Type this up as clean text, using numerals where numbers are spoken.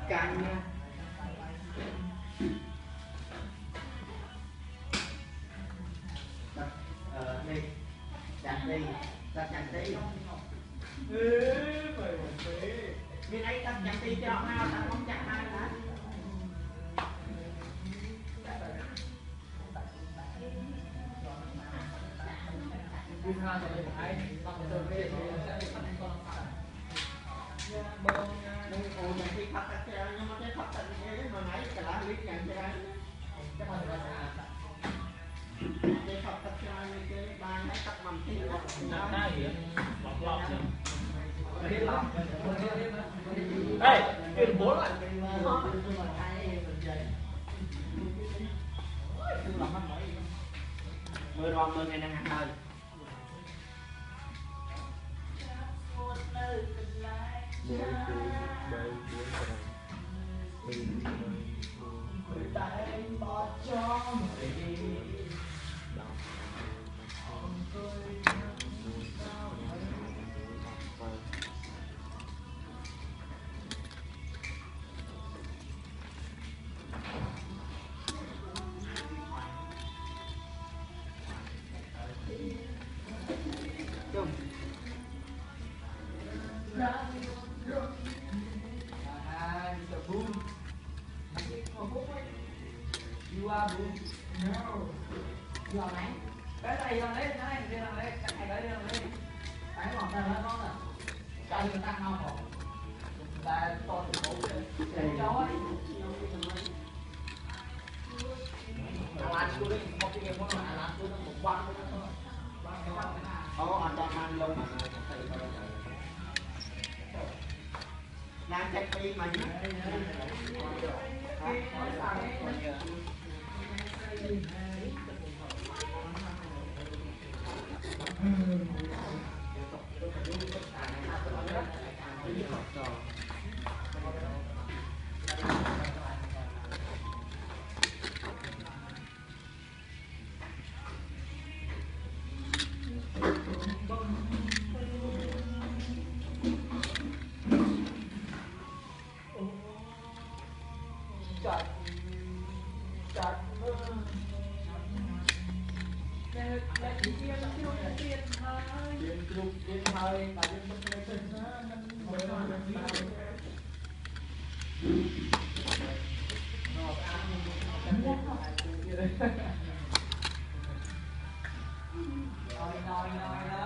canh nha. Đi chặt đi, ta chặt đi. Bên ấy ta chặt đi cho nào, ta không chặt hai hả? Ủa mình khi thật thật nhưng mà cái thật thật mà nãy cả lá biết nhận ra cái thật thật cái ba nãy tắt mầm tí nó gì lọt lọt ê cái bốn lại mưa đoan mưa ngày đang ăn hơi You are boom. No. You are mày. Cái này làm đấy, cái này làm đấy, cái này đấy làm đấy. Cái ngọt ra nó ngon à. Cho người ta ngon không? Là to thì khổ chứ. Để cho ấy. Làm tôi đi, một cái game nó làm tôi nó một quăng thôi. Anh cho ăn luôn mà. Đang chạy đi mà nhé. Nói